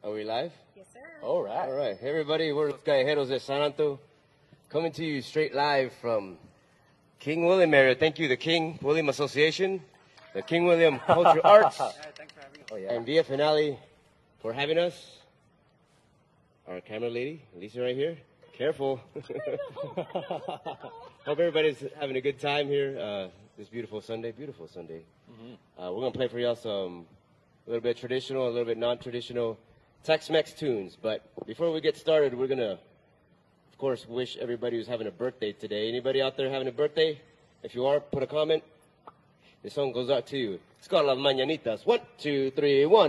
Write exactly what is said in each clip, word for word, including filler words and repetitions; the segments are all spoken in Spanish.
Are we live? Yes, sir. All right. All right. Hey, everybody. We're Los Callejeros de San Anto, coming to you straight live from King William area. Thank you, the King William Association, the King William Culture Arts, All right, thanks for having us. oh, yeah. and V F Finale for having us. Our camera lady, Lisa, right here. Careful. Hope everybody's having a good time here uh, this beautiful Sunday. Beautiful Sunday. Mm-hmm. uh, we're going to play for y'all some a little bit traditional, a little bit non-traditional Tex-Mex tunes. But before we get started, we're going to, of course, wish everybody who's having a birthday today. Anybody out there having a birthday? If you are, put a comment. This song goes out to you. It's called Las Mañanitas. One, two, three, one.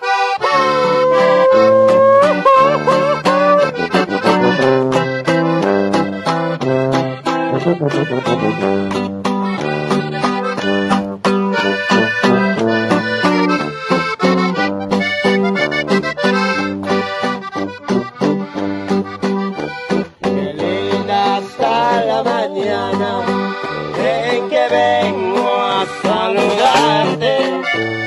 En que vengo a saludarte,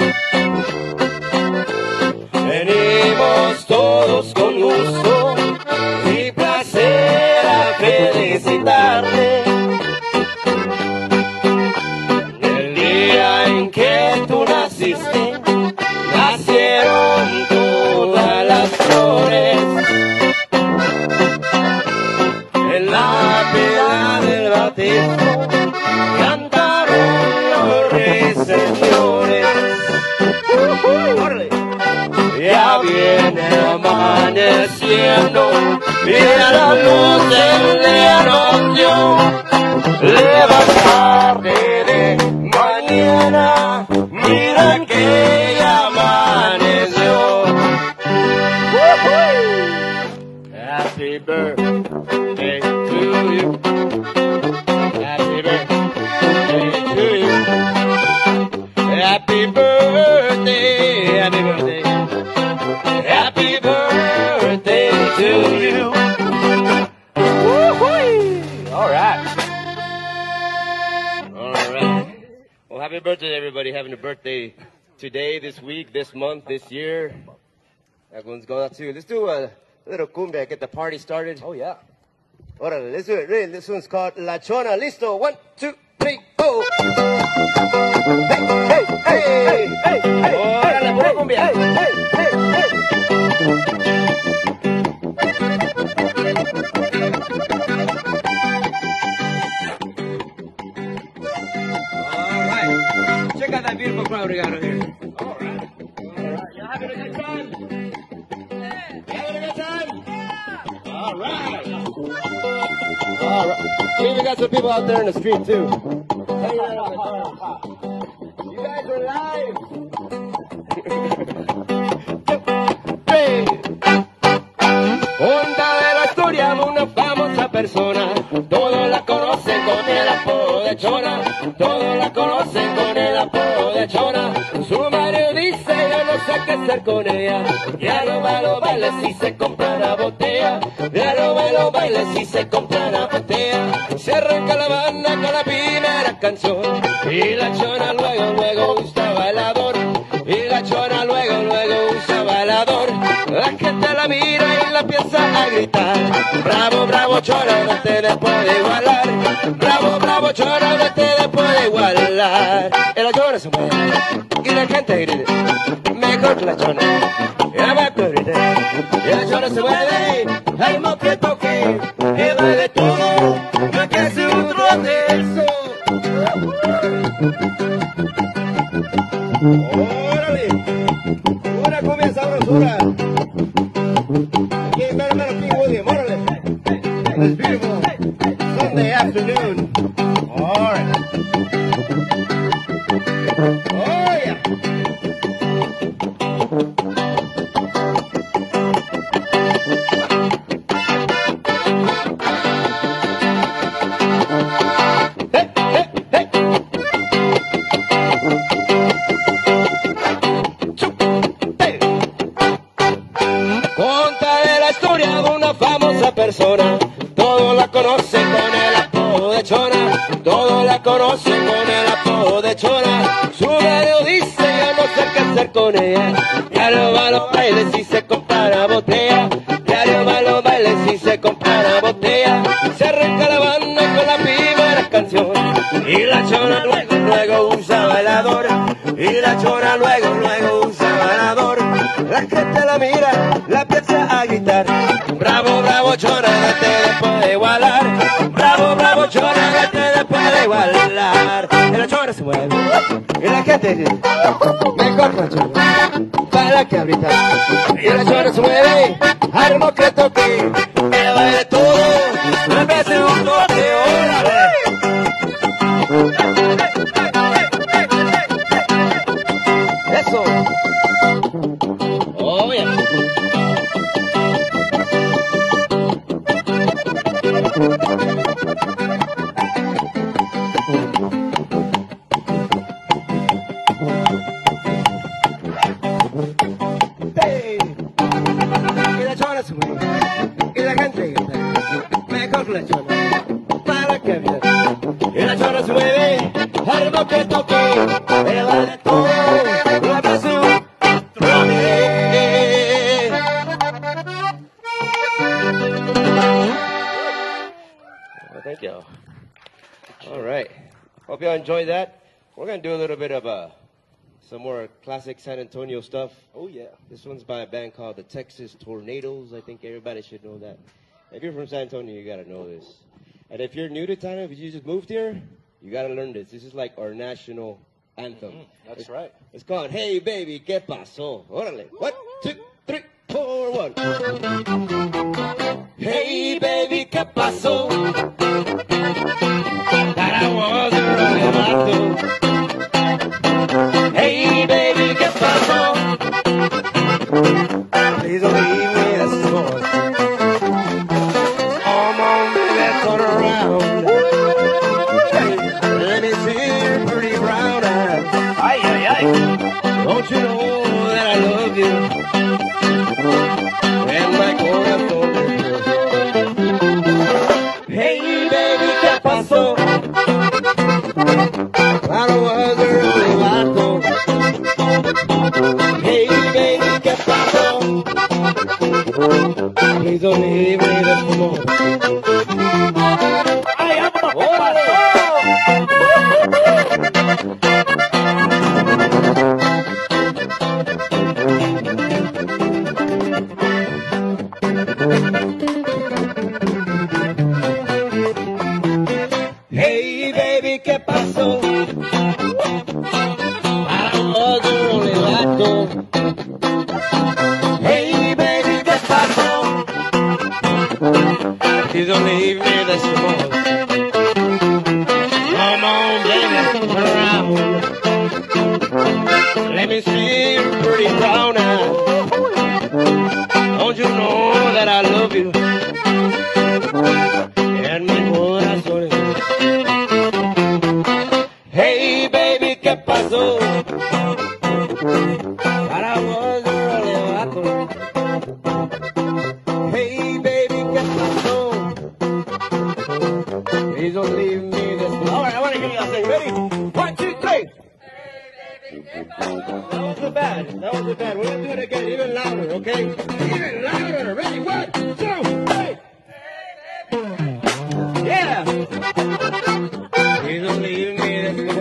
venimos todos con gusto y placer a felicitarte. El día en que tú naciste, nacieron todas las flores. En la piedad del bautismo cantaron los ruiseñores. Ya viene amaneciendo y a la luz del día nos dio levantarte de mañana. Mira que ya amaneció. Happy birthday to you. Happy birthday to you. Happy birthday, happy birthday. Happy birthday to you. Woo-hoo! All right. All right. Well, happy birthday, everybody having a birthday today, this week, this month, this year. Everyone's going out too. Let's do a little cumbia, get the party started. Oh, yeah. Órale, let's do it. Really, this one's called La Chona. Listo. One, two, three, go. Hey, hey, hey, hey, hey. Órale, pura cumbia. Hey, hey, hey, hey. All right. Check out that beautiful crowd we got over here. All right. All right. Y'all having a good time? You having a good time? All right. All right. See, we got some people out there in the street, too. Hey, you guys are live. Hey. Cuenta de la historia de una famosa persona. Todos la conocen con el apodo de Chona. Todos la conocen con el apodo de Chona. Su marido dice, yo no sé qué hacer con ella. Ya no va a los bailes si se compra la botella. Ya no va a los bailes si se compra la botella. Se arranca la banda con la primera canción. Y la Chona luego, luego usa bailador. Y la Chona luego, luego usa bailador. La gente la mira y la empieza a gritar. Bravo, bravo, Chona, no te le puede igualar. Bravo, bravo, Chona, no te le puede igualar. Y la Chona se mueve y la gente grita. Mejor que la Chona, ya me acordé. Y la Chona se mueve al más que toque. Que baile todo, no que hace otro de eso. ¡Órale! Una cumbia sabrosura. Aquí en Mermero King William, órale. It's beautiful Sunday afternoon. All right. Oh, yeah. Hey, hey, hey. Contaré la historia de una famosa persona. Todos la conocen con el apodo de Chona. Todos la conocen con el apodo de Chona. Su marido dice, yo no sé qué hacer con ella. Ya no va a los bailes y se compra botella. Diario va a los bailes y se compra la botella. Se arranca la banda con la primera canción. Y la chona luego, luego usa bailador. Y la chona luego, luego usa bailador. La gente la mira, la empieza a gritar. Bravo, bravo, chona, que te puede igualar. Bravo, bravo, chona, que te puede igualar. Y la chona se mueve. Y la gente dice, mejor la chona, para que ahorita. Y la chona se mueve, armo que toque. Que baile todo, me parece un toque, órale. Eso. Oh, yeah. Hey. Y la chona se mueve. Y la gente grita. Mejor la chona. Para que vea. Y la chona se mueve. Algo que toque. Me vale todo. La pasión. Thank you. All right. Hope y'all enjoyed that. We're going to do a little bit of uh, some more classic San Antonio stuff. Oh, yeah. This one's by a band called the Texas Tornadoes. I think everybody should know that. If you're from San Antonio, you got to know this. And if you're new to town, if you just moved here, you got to learn this. This is like our national anthem. Mm-hmm. That's it's, right. It's called Hey Baby, ¿Qué pasó? Órale. One, two, three, four, one. Hey baby, ¿qué pasó? That I was a really vato. Hey baby, ¿qué pasó? Please don't leave me this morning. Come on, baby, turn around. Let me see your pretty brown eyes. Ay, ay, ay. Don't you know that I love you? And my corazón. Hey baby, ¿qué pasó? I was a really vato. Hey baby, ¿qué pasó? Please don't leave me this morning. Ay, amo, ¿qué pasó? Hey baby, ¿qué pasó? I was a really vato. Hey baby, ¿qué pasó? Please don't leave me this morning. Come on, baby, turn around. Let me see your pretty brown eyes. Don't you know that I love you? And my corazón. Hey baby, ¿qué pasó? That I was a really vato. Hey baby, ¿qué pasó? Please don't leave me this way. All right, I want to hear y'all sing. Ready? One, two, three. That wasn't bad. That wasn't bad. We're going to do it again, even louder, okay? Even louder. Ready? One, two, three. Yeah. Please don't leave me this way.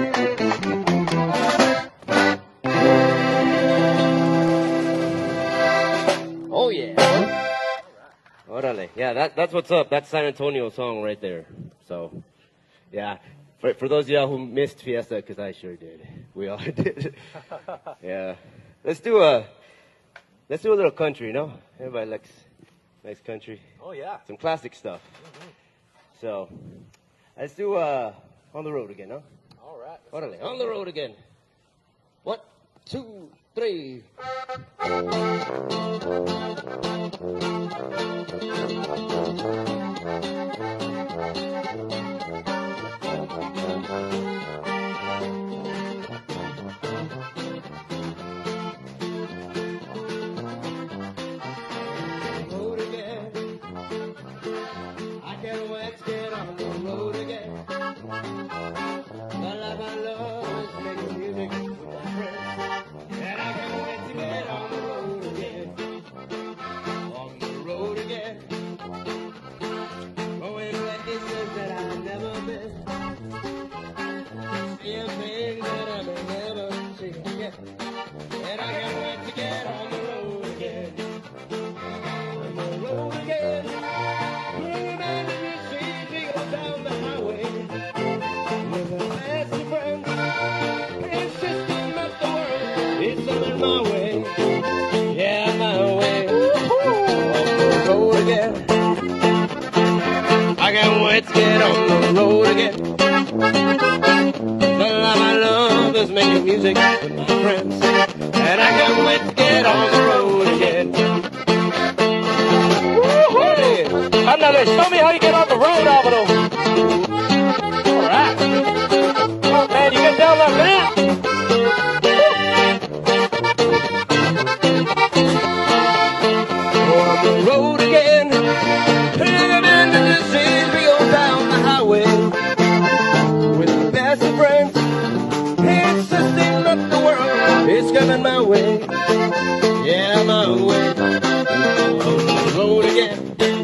Oh, yeah. Orale. Yeah, that, that's what's up. That's San Antonio song right there. So, yeah. For, for those of y'all who missed Fiesta, because I sure did. We all did. Yeah. Let's do a, let's do a little country, no? Everybody likes nice country. Oh, yeah. Some classic stuff. Mm-hmm. So, let's do uh, On the Road again, no? All right. Orale. On the Road again. One, two, three. my way, yeah, my way. On the road again. I can't wait to get on the road again. The love I love is making music with my friends, and I can't wait to get on the road again. Ándale, show me how you get on the road, Alvaro. All right. Oh, man, you get down like that? On the road again. Living in the cities, we go down the highway with my best friends. It's just thing up the world. It's coming my way. Yeah, my way. On the road again.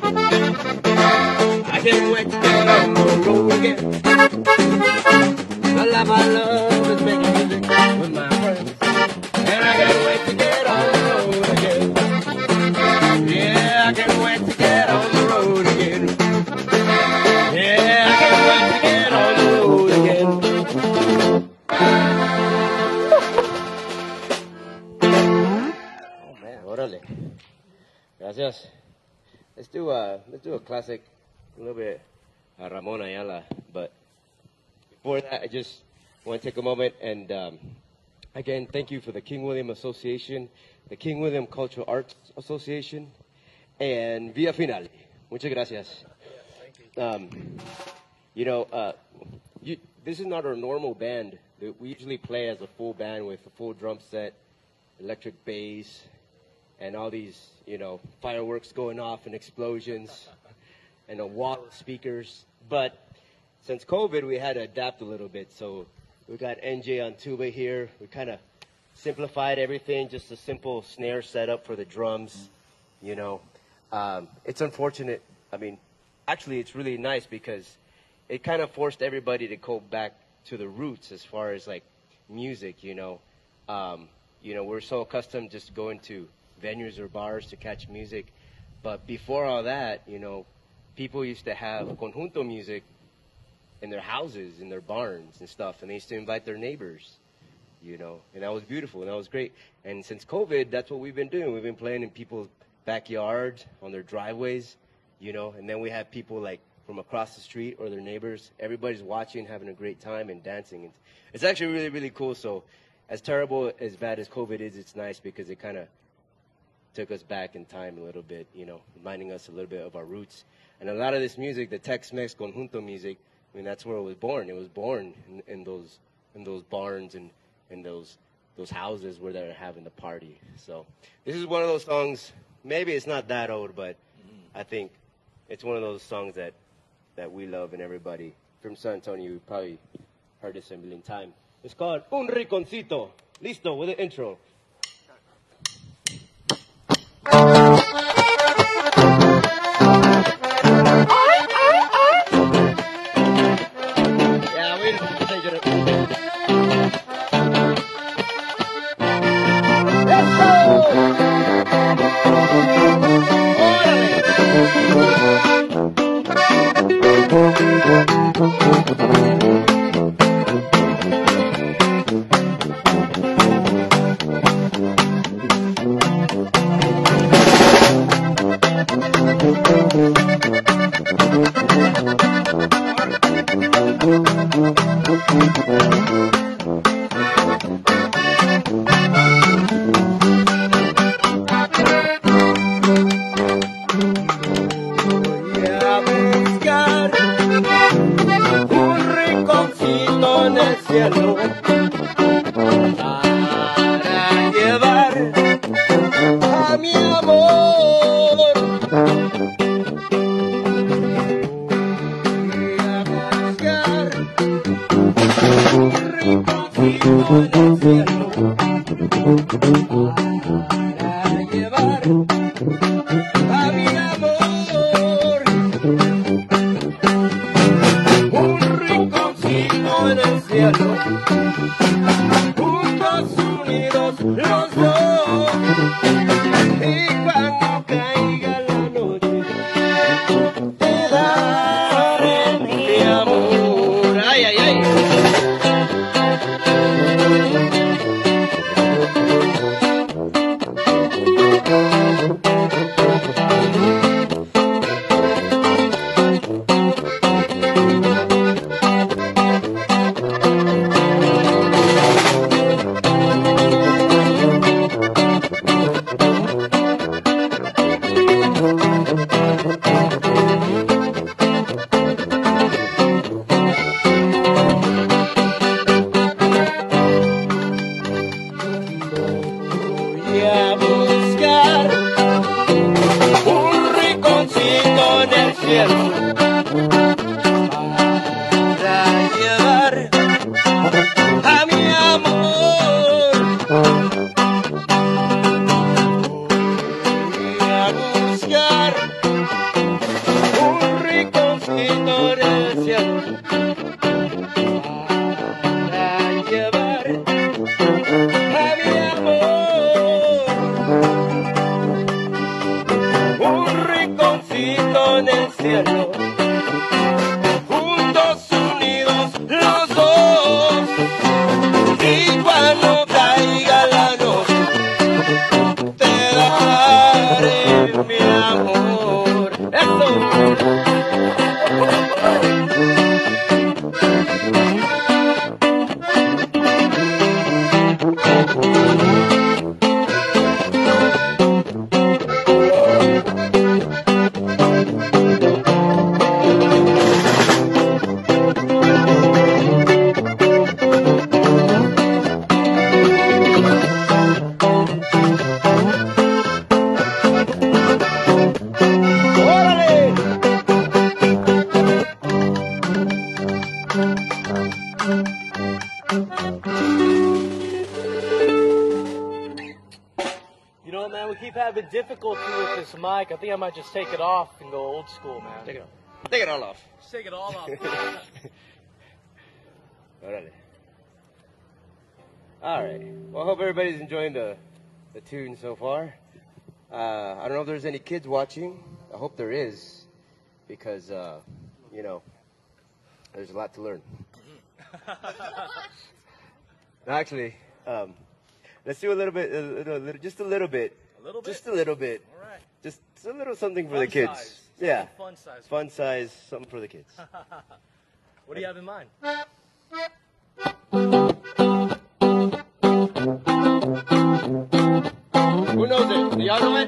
I can't wait to get on the road again. The love I love is making music with my friends, and I can't wait to get on the road again. Yeah, I can't wait to get on the road again. Yeah, I can't wait to get on the road again. Oh man, órale. Gracias. Let's do a let's do a classic, a little bit uh, Ramon Ayala. But before that, I just want to take a moment and um, again thank you for the King William Association, the King William Cultural Arts Association, and Via Finale. Muchas gracias. Um, you know, uh, you, this is not our normal band. We usually play as a full band with a full drum set, electric bass, and all these, you know, fireworks going off and explosions and a wall of speakers. But since COVID, we had to adapt a little bit. So we got N J on tuba here. We kind of simplified everything, just a simple snare setup for the drums, you know. Um, it's unfortunate. I mean, actually, it's really nice because it kind of forced everybody to go back to the roots as far as, like, music, you know. Um, you know, we're so accustomed just going to venues or bars to catch music. But before all that, you know, people used to have conjunto music in their houses, in their barns and stuff, and they used to invite their neighbors, you know, and that was beautiful, and that was great. And since COVID, that's what we've been doing. We've been playing in people's backyards, on their driveways, you know, and then we have people like from across the street or their neighbors. Everybody's watching, having a great time and dancing. It's, it's actually really, really cool. So as terrible, as bad as COVID is, it's nice because it kind of took us back in time a little bit, you know, reminding us a little bit of our roots. And a lot of this music, the Tex-Mex conjunto music, I mean, that's where it was born. It was born in, in those in those barns and in those those houses where they're having the party. So this is one of those songs. Maybe it's not that old, but I think it's one of those songs that that we love, and everybody from San Antonio, you probably heard this a million times. It's called Un Rinconcito. Listo with the intro. Yeah, we don't take it. Let's go! Para llevar a mi amor y a buscar un rinconcito en el cielo para llevar a mi amor un rinconcito en el cielo. Los dos, y cuando caiga la noche te daré mi amor. Ay, ay, ay. cielo para llevar a mi amor. Voy a buscar un rinconcito en el cielo para llevar a mi amor. Un rinconcito en el cielo, juntos unidos los dos, y cuando caiga la noche te daré mi amor. Eso. You know, man, we keep having difficulty with this mic. I think I might just take it off and go old school, man. Take it off. Take it all off. Just take it all off. Órale. All right. Well, I hope everybody's enjoying the, the tune so far. Uh, I don't know if there's any kids watching. I hope there is, because, uh, you know, there's a lot to learn. No, actually, um, let's do a little bit, a little, a little, just a little bit. A little bit? Just a little bit. All right. Just a little something for Fun the kids. size. Yeah. Fun size. Fun size, something for the kids. What do you have in mind? Who knows it? Do y'all know it?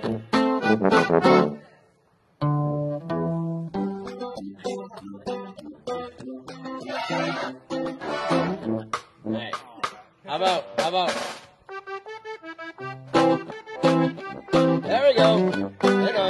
Hey, how about, how about? There we go. There go.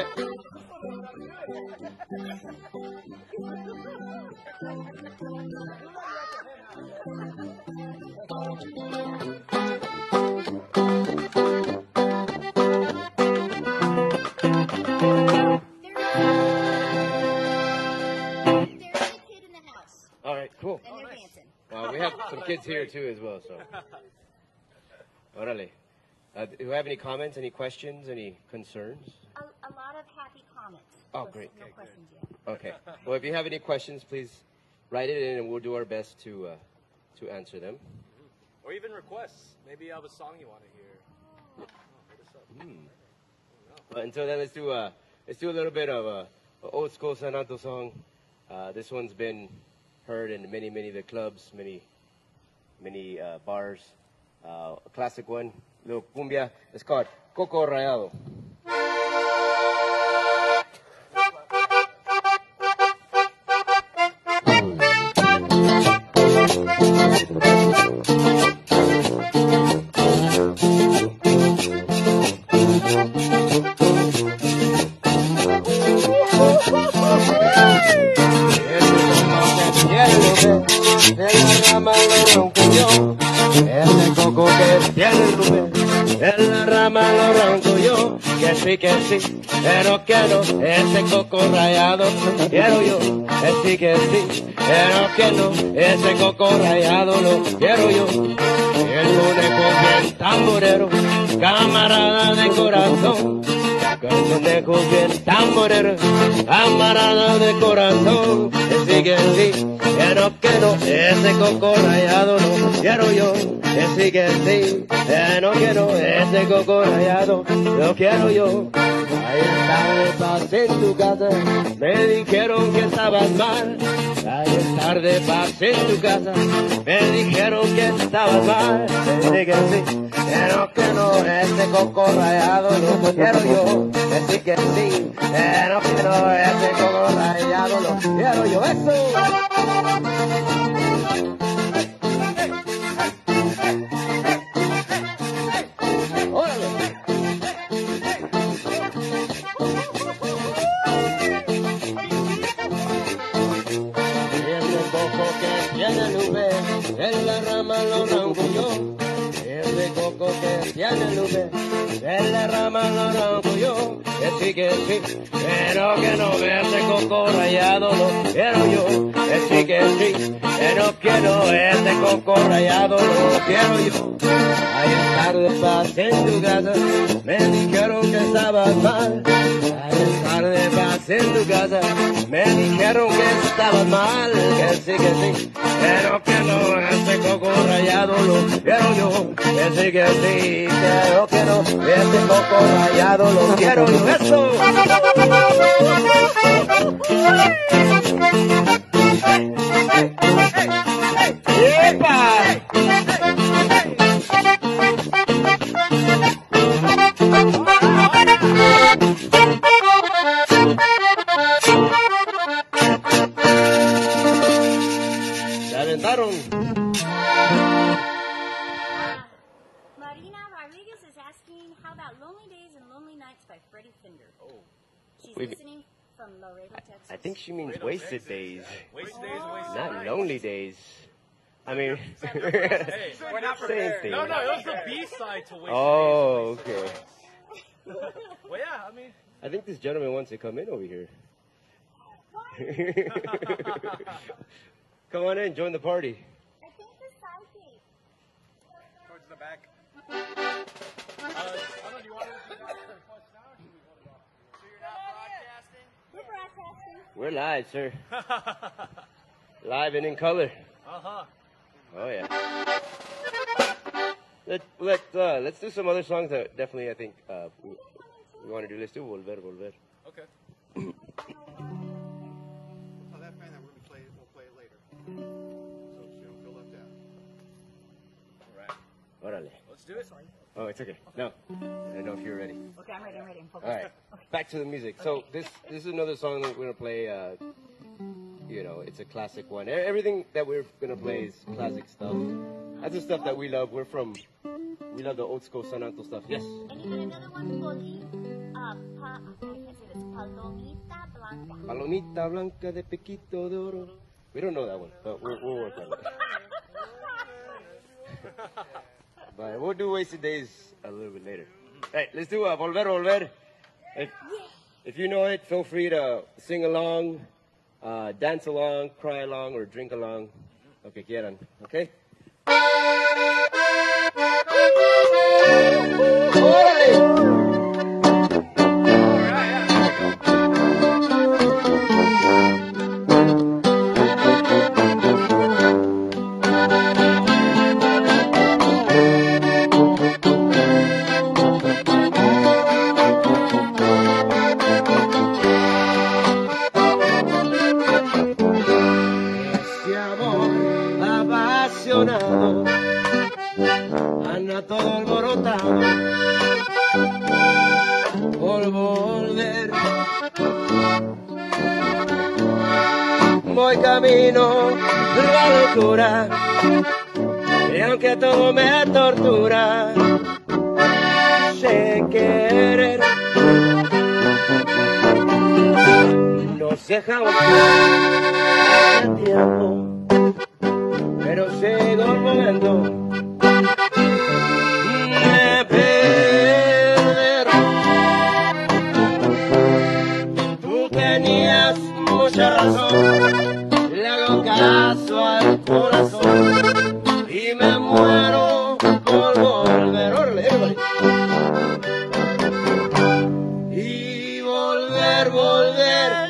All right, cool. And they're dancing. Well, we have some kids here too as well, so. Órale. Uh, do you have any comments, any questions, any concerns? A, a lot of happy comments. Oh, With great. No Okay, questions yet. Okay. Well, if you have any questions, please write it in, and we'll do our best to uh, to answer them. Or even requests. Maybe you have a song you want to hear. Oh, hit us up. Hmm. But until then, let's do uh, let's do a little bit of a, a old school San Anto song. Uh, this one's been heard in many, many of the clubs, many, many uh, bars. Uh, a classic one, little cumbia. It's called Coco Rayado. Ese coco que tiene el rubén, en la rama lo arranco yo, que sí, que sí, pero que no, ese coco rayado lo quiero yo, que sí, que sí, pero que no, ese coco rayado lo quiero yo. Y el conejo bien tamborero, camarada de corazón, que el conejo bien tamborero, camarada de corazón, que sí, que sí, pero que no, ese coco rayado lo quiero yo, que sí, que sí, pero que no, ese coco rayado lo quiero yo. Ayer tarde pasé en tu casa, me dijeron que estabas mal. Ayer tarde pasé en tu casa, me dijeron que estabas mal. Que sí, que sí, pero que no, ese coco rayado lo quiero yo, que sí, que sí, pero que no, ese coco rayado lo quiero yo. ¡Eso! tiene luces, él derrama los orgullo, que sí, que sí, pero que no verte coco rayado, no quiero yo, que sí, que sí, que no quiero verte coco rayado, no quiero yo. Ayer tarde pasé en tu casa, me dijeron que estabas mal. Ayer tarde pasé en tu casa, me dijeron que estabas mal. Que sí, que sí, pero que no este coco rayado lo quiero yo. Que sí, que sí, pero que no este coco rayado lo quiero yo. ¡Eso! ¡Epa! ¿Se aventaron? Marina Rodriguez is asking, how about Lonely Days and Lonely Nights by Freddie Finder? Oh. She's Wait, listening from Laredo, Texas. I think she means Laredo, wasted Texas. days, Wasted days and wasted not nights. lonely days. I mean, Hey, We're not same prepared. thing. no, no, it was the B-side to Wasted Oh, Days. okay. Well, yeah, I mean... I think this gentleman wants to come in over here. Come on in, join the party. I think the side gate. Towards the back. Uh, I don't know, do you want to do that? So you're not broadcasting? We're broadcasting. We're live, sir. Live and in color. Uh-huh. Oh yeah. Let let uh, let's do some other songs that definitely I think uh, we, we want to do. Let's do Volver, Volver. Okay. Tell that fan that we're gonna play it. We'll play it later. So she don't feel left out. All right. Órale. Let's do it. Oh, it's okay. No, I don't know if you're ready. Okay, I'm ready, I'm ready. I'm focused. All right, back to the music. So this this is another song that we're gonna play. Uh, you know, it's a classic one. E- Everything that we're gonna play is classic stuff. That's the stuff that we love. We're from, we love the old school San Anto stuff. Yes. And you got another one, Poli, uh, pa, I can't say this, Palomita Blanca. Palomita blanca de pequito de oro. We don't know that one, but we'll, we'll work on it. But we'll do Wasted Days a little bit later. Hey, let's do uh, Volver, Volver. If, if you know it, feel free to sing along, uh, dance along, cry along, or drink along. Lo que quieran, okay? Este amor apasionado anda todo alborotado por volver. Voy camino de la locura y aunque todo me tortura, sé querer. No sé jamás hace tiempo, pero llegó el momento de perder. Tú tenías mucha razón, le hago caso al corazón y me muero por volver. Órale, órale. Y volver, volver,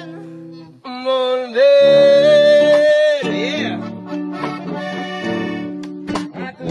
volver, yeah, a tu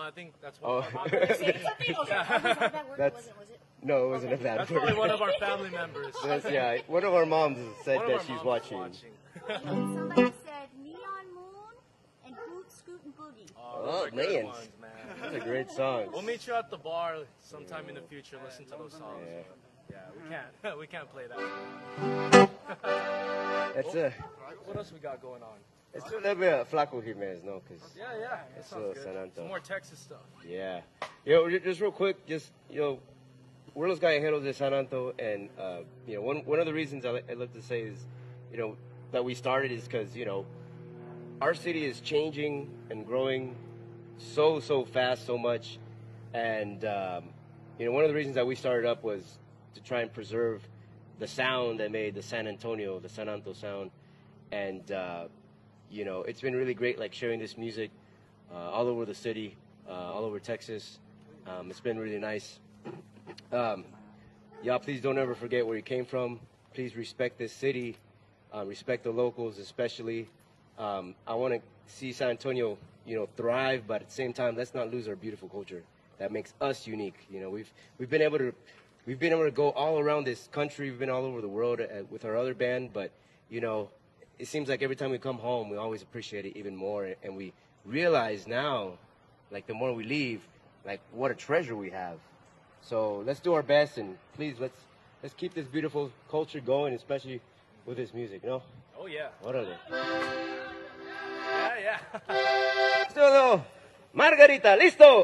I think that's one Oh. of our Did moms. it say something? Okay, that was not that word. That's- Was it? Was it? No, it wasn't Okay. a bad That's word. probably one of our family members. That's- yeah, one of our moms said One of that our she's moms is watching. watching. Somebody said Neon Moon and Boot Scoot and Boogie. Oh, Oh, those are good man. ones, man. That's a great song. We'll meet you at the bar sometime in the future. Listen to those songs. Yeah. Yeah, we can't. We can't play that. That's a, What else we got going on? let's do a little bit of Flaco Jimenez, no? Cause Yeah, yeah. That That's sounds uh, good. San Anto. Some more Texas stuff. yeah. Yo, ju- just real quick, just, you know, we're Los Callejeros de San Anto, and, uh, you know, one, one of the reasons I, li- I love to say is, you know, that we started is because, you know, our city is changing and growing so, so fast, so much. And, um, you know, one of the reasons that we started up was to try and preserve the sound that made the San Antonio, the San Anto sound. And, uh, you know, it's been really great, like, sharing this music uh, all over the city, uh, all over Texas. Um, it's been really nice. Um, y'all, please don't ever forget where you came from. Please respect this city. Uh, respect the locals, especially. Um, I want to see San Antonio, you know, thrive, but at the same time, let's not lose our beautiful culture that makes us unique. You know, we've we've been able to we've been able to go all around this country. We've been all over the world uh, with our other band, but you know, it seems like every time we come home, we always appreciate it even more, and we realize now, like the more we leave, like what a treasure we have. So let's do our best, and please let's let's keep this beautiful culture going, especially with this music. You know, Oh, yeah. what are they? Yeah, yeah. Let's do a little Margarita, listo.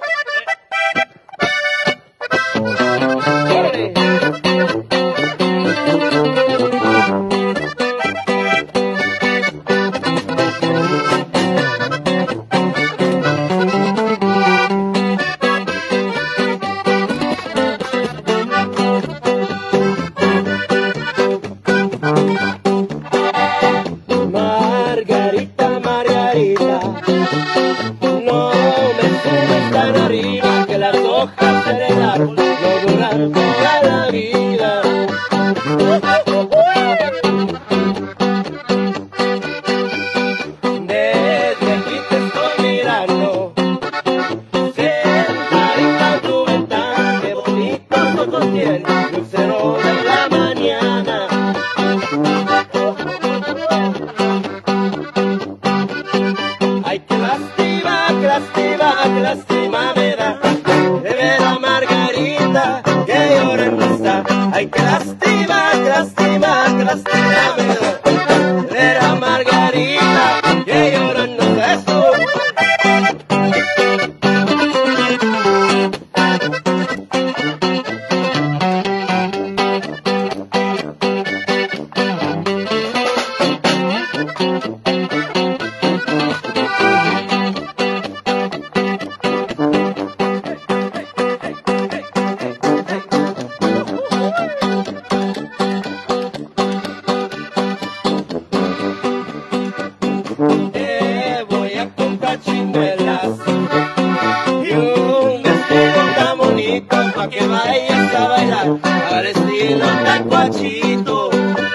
Órale. Margarita, Margarita, no me subes tan arriba que las hojas del árbol no duran toda la vida. Desde aquí te estoy mirando, sentadita en tu ventana, qué bonitos ojos tienes, lucero de la mañana. Ay, qué lástima, qué lástima, qué lástima me da de ver a Margarita que llora en vista. Ay, qué lástima, qué lástima, qué lástima me da de ver a Margarita que llora en vista. Te voy a comprar chimuelas y un vestido tan bonito pa' que vayas a bailar al estilo tacuachito.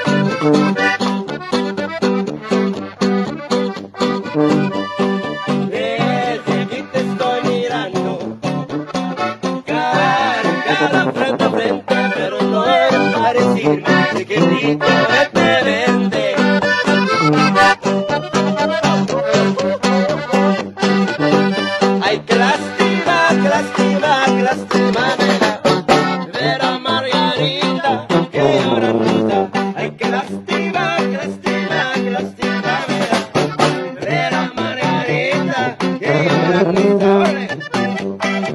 Desde aquí te estoy mirando, cara a cara, frente a frente, pero no eres para decirme de qué tipo te vende. Ay, qué lástima, qué lástima, qué lástima me da ver a Margarita que llora muda. Ay, qué lástima, qué lástima, qué lástima me da ver a Margarita que llora muda. ¡Órale!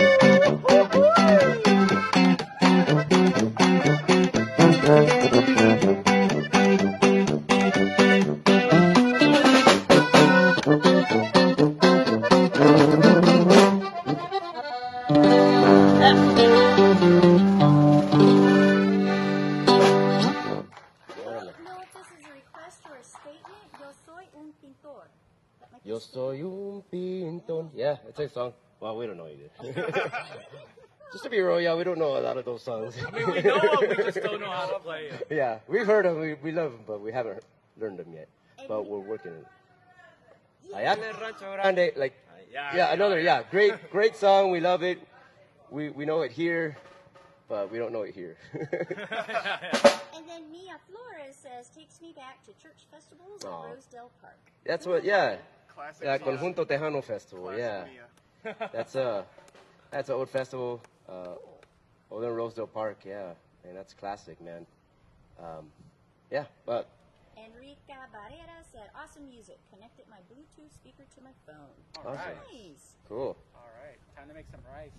No, this is a request for a statement. Yo soy un pintor. Yo soy un pintón. Yeah, it's a song. Well, we don't know either. Just to be real, yeah, we don't know a lot of those songs. I mean, we know them, we just don't know how to play it. Yeah, we've heard them, we, we love them, but we haven't learned them yet. But we're working on it. Allá en el Rancho Grande, like, Yeah, yeah, another, yeah, great, great song. We love it. We we know it here, but we don't know it here. And then Mia Flores says, takes me back to church festivals Aw. at Rosedale Park. That's what, yeah. Classic Yeah, song. Conjunto Tejano Festival, Classic yeah. Mia. That's a, that's an old festival, uh, over in Rosedale Park, yeah. And that's classic, man. Um, yeah, but Enrica Barrera said, awesome music. Connected my Bluetooth speaker to my phone. All Awesome. right. Nice. cool. All right. Time to make some rice.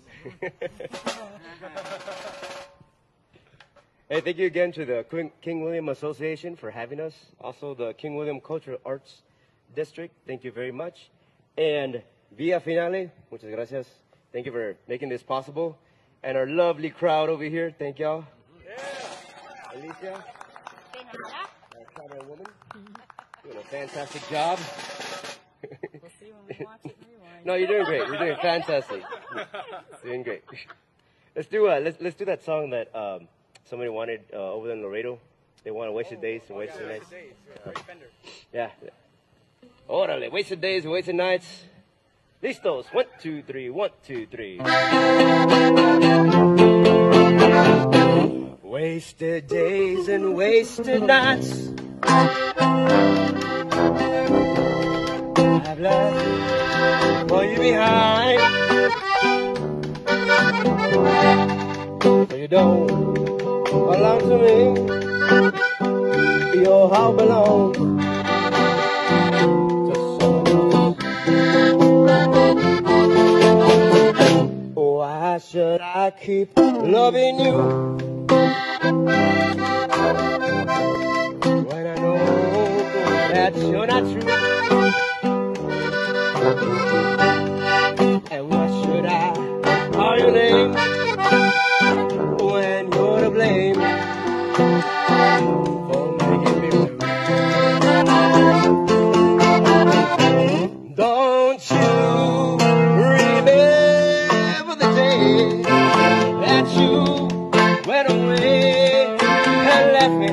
Hey, thank you again to the King, King William Association for having us. Also, the King William Cultural Arts District, thank you very much. And Via Finale, muchas gracias. Thank you for making this possible. And our lovely crowd over here, thank y'all. Yeah. Alicia, our camera woman, doing a fantastic job. We'll see when we watch it and rewind. No, you're doing great. You're doing fantastic. Doing great. Let's do uh, let's let's do that song that um, somebody wanted uh, over there in Laredo. They want Wasted Days and Wasted yeah, Nights. Days. Yeah, Ray Fender. Yeah. Órale, Wasted Days and Wasted Nights. Listos. One, two, three. One, two, three. Wasted days and wasted nights. I've left for you behind. So you don't belong to me. Your heart belongs to someone else. Why should I keep loving you when I know that you're not true? And why should I call your name when you're to blame for making me blue? Don't you remember the day that you went away and left me?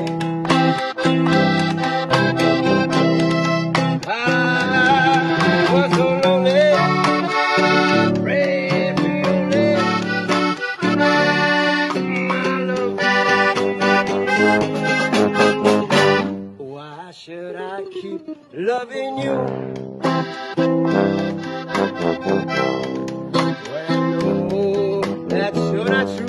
I was so lonely, praying for your name, my love. Why should I keep loving you when I know that you're not true?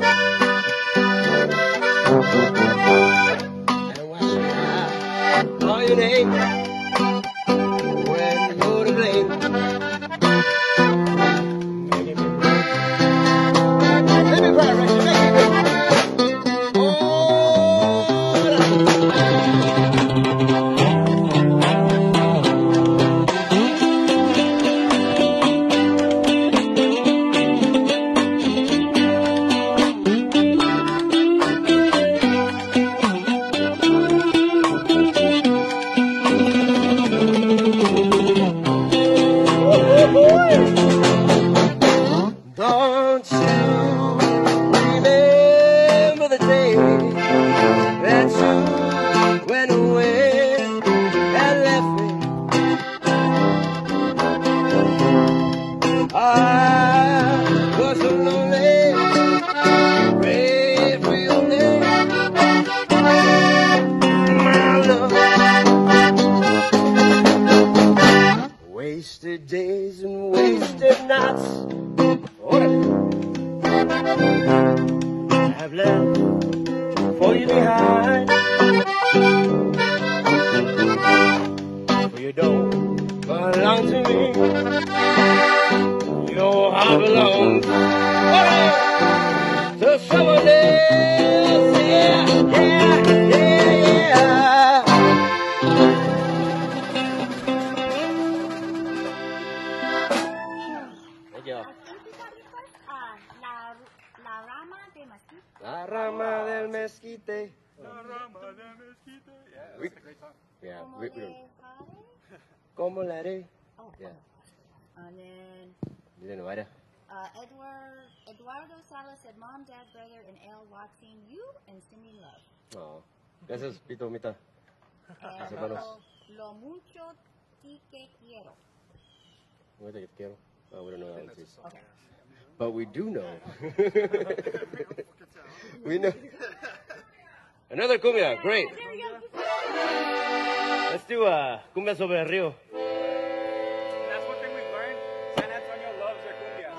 And why should I call your name when you're to blame? Making me blue. Let me cry right here. Make me blue. Oh, don't you remember the day that you went away and left me? I was so lonely, prayed for your name, my love. Wasted days and wasted nights. I've left for you behind. For you don't belong to me. Your heart belongs to someone else. Yeah, yeah, yeah, yeah. Thank you. Uh, La, La Rama de Mesquite. La rama del mezquite. La Rama de Mezquite. Yeah, We- that's a great song. Yeah, Como we, de we don't. Jare. Como la haré? Oh, Yeah. And then You didn't write it? uh, Edward, Eduardo Salas said, Mom, Dad, Brother, and Elle watching you and sending love. No. Gracias, Pito, Mita. And hermanos. lo, lo mucho ti que quiero. Ahorita que te quiero. Oh, we don't know that one too. Okay. But we do know. We know. Another cumbia, great. There we go. Let's do uh, cumbia sobre el río. That's one thing we've learned. San Antonio loves their cumbias.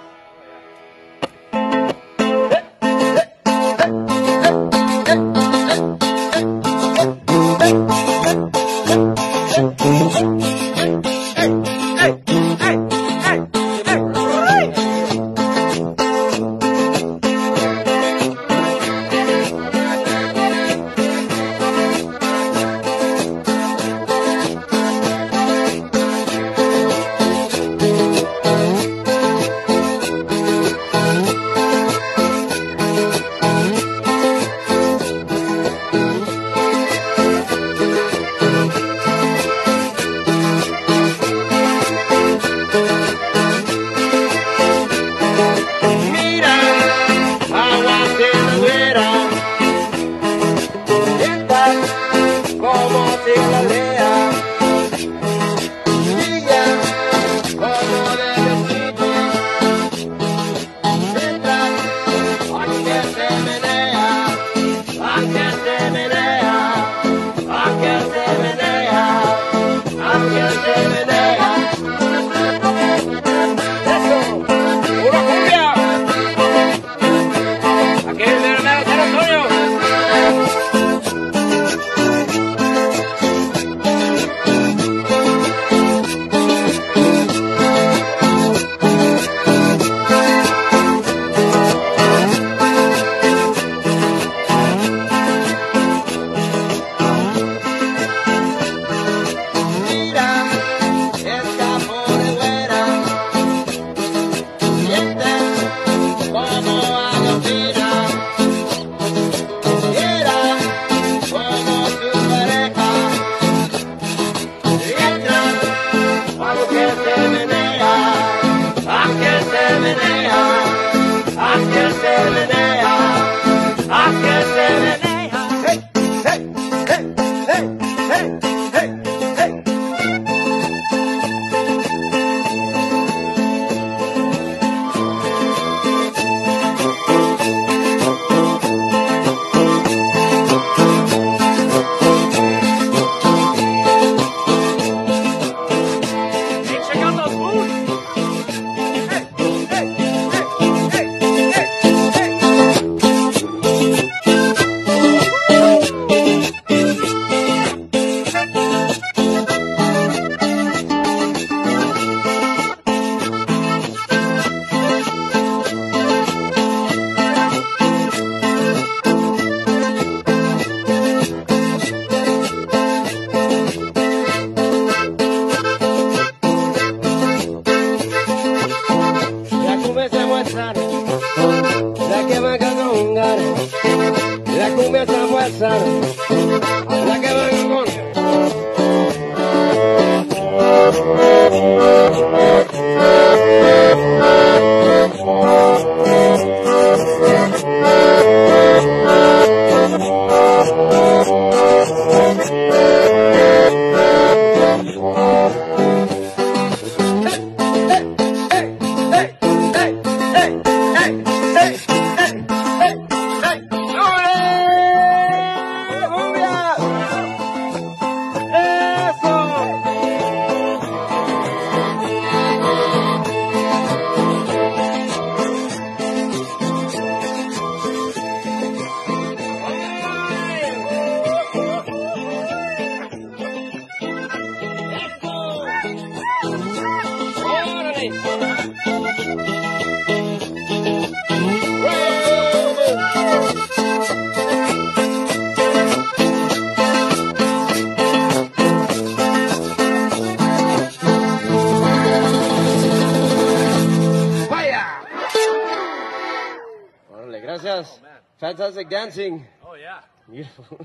Gracias. Fantastic dancing. Oh, yeah. Beautiful.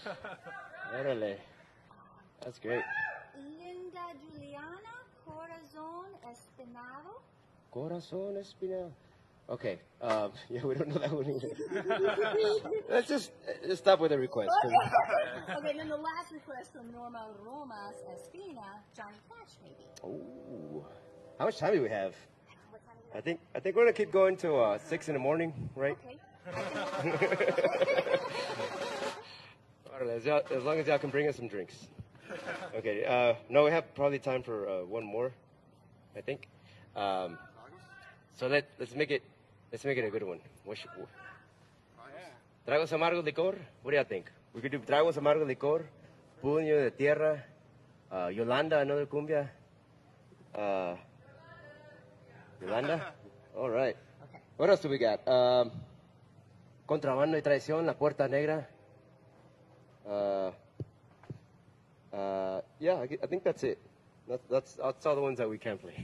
Órale. That's great. Linda Juliana, Corazón Espinado. Corazón Espinado. Okay. Um, yeah, we don't know that one either. Let's just let's stop with the request. Okay, then the last request from Norma Romas Espina, Johnny Cash, maybe. Oh. How much time do we have? I think I think we're gonna keep going till uh, six in the morning, right? Okay. All right, as, y'all- as long as y'all can bring us some drinks. Okay. Uh, no, we have probably time for uh, one more, I think. Um, so let let's make it let's make it a good one. What should, Tragos amargos licor. What do y'all think? We could do tragos amargos licor, puño de tierra, uh, Yolanda, another cumbia. Uh, Yolanda. All right. Okay. What else do we got? Um, Contrabando y traición, la puerta negra. Uh, uh, yeah, I, I think that's it. That's, that's that's all the ones that we can play.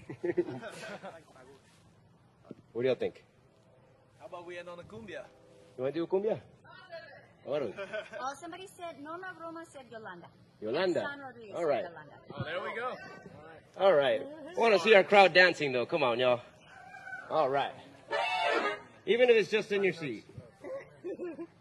What do y'all think? How about we end on a cumbia? You want to do a cumbia? What do we? Oh, somebody said, Nona Roma said Yolanda. Yolanda. San Rodriguez All said right. Yolanda. Oh, there we go. All right. I want to see our crowd dancing, though. Come on, y'all. All right. Even if it's just in your seat. We're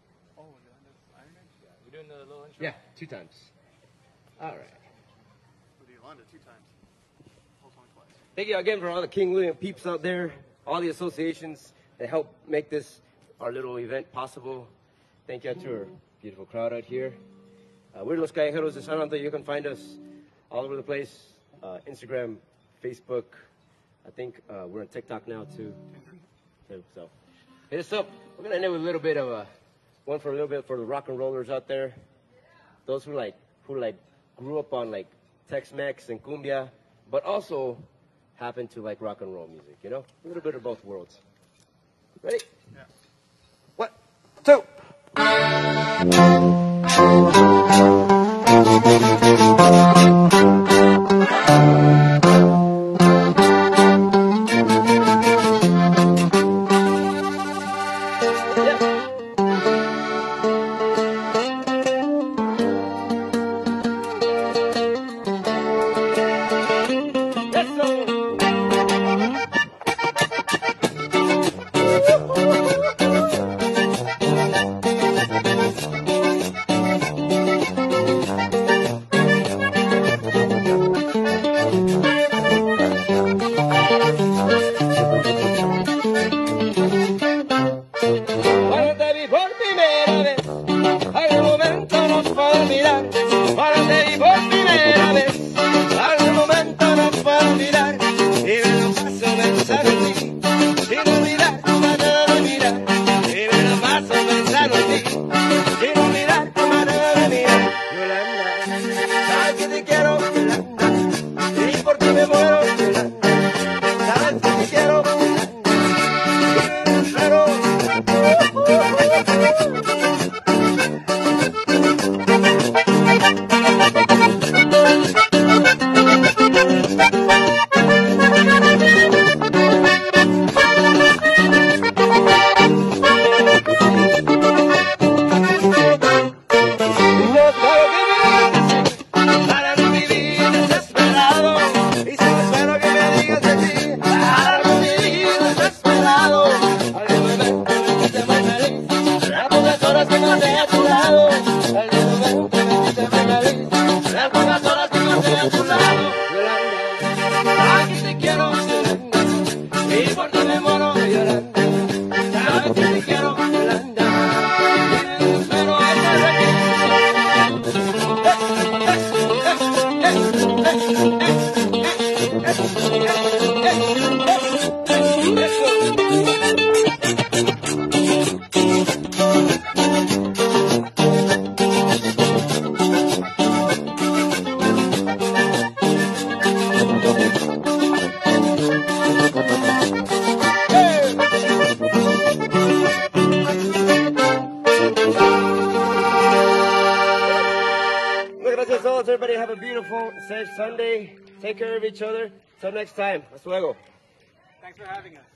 doing the little intro. Yeah, two times. All right. We'll do Yolanda two times. Whole song twice. Thank you again for all the King William peeps out there, all the associations that help make this, our little event possible. Thank you to our beautiful crowd out here. Uh, we're Los Callejeros de San Anto. You can find us all over the place. Uh, Instagram, Facebook. I think uh, we're on TikTok now too. too. So hit us up. We're gonna end it with a little bit of a one for a little bit for the rock and rollers out there. Those who like who like grew up on like Tex-Mex and cumbia, but also happen to like rock and roll music. You know, a little bit of both worlds. Ready? Yeah. One, two. Cuando te vi por primera vez, algún momento nos puedo mirar. Cuando te vi por primera vez, algún momento nos puedo mirar. Y me lo paso pensando en ti, sin olvidar tu manera de mirar. Y me lo paso pensando en ti, sin olvidar tu manera de mirar. Yolanda, sabes que te quiero, Yolanda, y por ti me muero, Yolanda. Sabes que te quiero, Yolanda, pero para no vivir desesperado, y solo espero que me digas de ti, para no vivir desesperado. Al momento en que te muy feliz, las pocas horas que pasé a tu lado. Al momento en que te muy feliz, las pocas horas que pasé a tu lado. Yolanda, ay que te quiero, Yolanda, y por ti me muero, Yolanda. Sabes que te quiero, Yolanda, y me espero estar aquí. Muchas gracias a todos. Everybody have a beautiful, safe Sunday. Take care of each other. Till next time. Hasta luego. Thanks for having us.